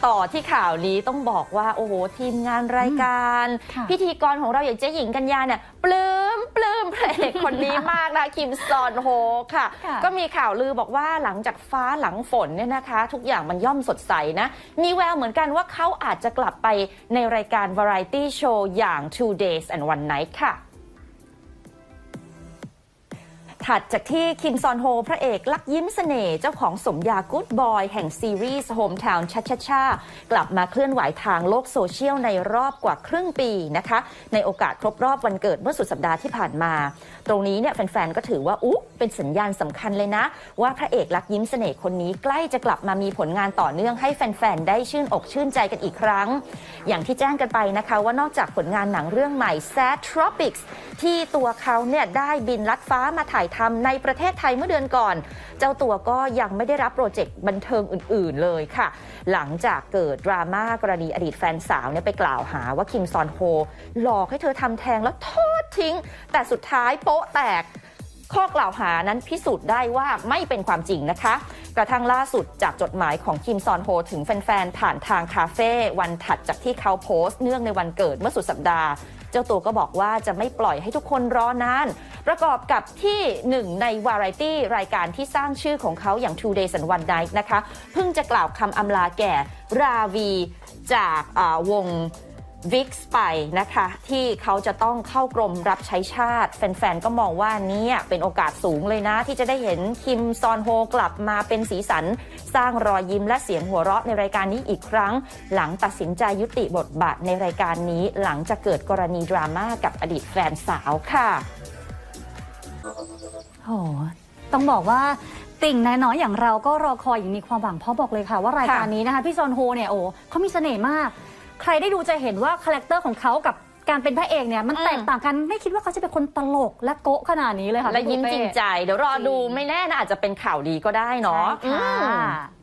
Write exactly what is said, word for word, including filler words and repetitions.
ต่อที่ข่าวนี้ต้องบอกว่าโอ้โหทีมงานรายการพิธีกรของเราอย่างเจ๊หญิงกัญญาเนี่ยปลื้มปลื้มพระเอกคนนี้มากนะคิมซอนโฮค่ะก็มีข่าวลือบอกว่าหลังจากฟ้าหลังฝนเนี่ยนะคะทุกอย่างมันย่อมสดใสนะมีแววเหมือนกันว่าเขาอาจจะกลับไปในรายการ Variety Show อย่าง Two Days and One Night ค่ะถัดจากที่คิมซอนโฮพระเอกลักยิ้มเสน่ห์เจ้าของสมญากู๊ดบอยแห่งซีรีส์ Hometown Cha-Cha-Cha กลับมาเคลื่อนไหวทางโลกโซเชียลในรอบกว่าครึ่งปีนะคะในโอกาสครบรอบวันเกิดเมื่อสุดสัปดาห์ที่ผ่านมาตรงนี้เนี่ยแฟนๆก็ถือว่าอุ๊เป็นสัญญาณสำคัญเลยนะว่าพระเอกลักยิ้มเสน่ห์คนนี้ใกล้จะกลับมามีผลงานต่อเนื่องให้แฟนๆได้ชื่นอกชื่นใจกันอีกครั้งอย่างที่แจ้งกันไปนะคะว่านอกจากผลงานหนังเรื่องใหม่ Sad Tropics ที่ตัวเขาเนี่ยได้บินลัดฟ้ามาถ่ายทำในประเทศไทยเมื่อเดือนก่อนเจ้าตัวก็ยังไม่ได้รับโปรเจกต์บันเทิงอื่นๆเลยค่ะหลังจากเกิดดราม่ากรณีอดีตแฟนสาวเนี่ยไปกล่าวหาว่าคิมซอนโฮหลอกให้เธอทำแท้งแล้วทอดทิ้งแต่สุดท้ายโป๊ะแตกข้อกล่าวหานั้นพิสูจน์ได้ว่าไม่เป็นความจริงนะคะกระทั่งล่าสุดจากจดหมายของคิมซอนโฮถึงแฟนๆผ่านทางคาเฟ่วันถัดจากที่เขาโพสต์เนื่องในวันเกิดเมื่อสุดสัปดาห์เจ้าตัวก็บอกว่าจะไม่ปล่อยให้ทุกคนรอนานประกอบกับที่หนึ่งในวาไรตี้รายการที่สร้างชื่อของเขาอย่าง Two Days and One Night นะคะเพิ่งจะกล่าวคำอำลาแก่ราวีจากวงวิกส์ไปนะคะที่เขาจะต้องเข้ากรมรับใช้ชาติแฟนๆก็มองว่านี่เป็นโอกาสสูงเลยนะที่จะได้เห็นคิมซอนโฮกลับมาเป็นสีสันสร้างรอยยิ้มและเสียงหัวเราะในรายการนี้อีกครั้งหลังตัดสินใจยุติบทบาทในรายการนี้หลังจากเกิดกรณีดราม่ากับอดีตแฟนสาวค่ะโอ้ต้องบอกว่าติ่งนายน้อยอย่างเราก็รอคอยอย่างมีความหวังเพราะบอกเลยค่ะว่ารายการนี้นะคะพี่ซอนโฮเนี่ยโอ้เขามีเสน่ห์มากใครได้ดูจะเห็นว่าคาแรคเตอร์ของเขากับการเป็นพระเอกเนี่ยมันแตกต่างกันไม่คิดว่าเขาจะเป็นคนตลกและโก๊ะขนาดนี้เลยค่ะและยิ้มจริงใจเดี๋ยวรอดูไม่แน่นะอาจจะเป็นข่าวดีก็ได้เนาะ